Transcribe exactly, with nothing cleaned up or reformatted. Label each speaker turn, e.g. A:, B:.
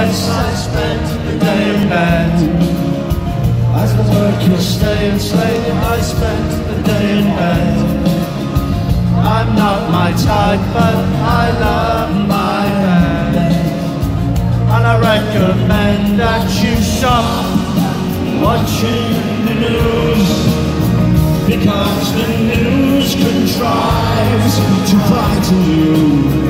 A: yes, I spent the day in bed. As the workers stay and slave, I spent the day in bed. I'm not my type, but I love my bed. And I recommend that you stop watching the news, because the news contrives to frighten you.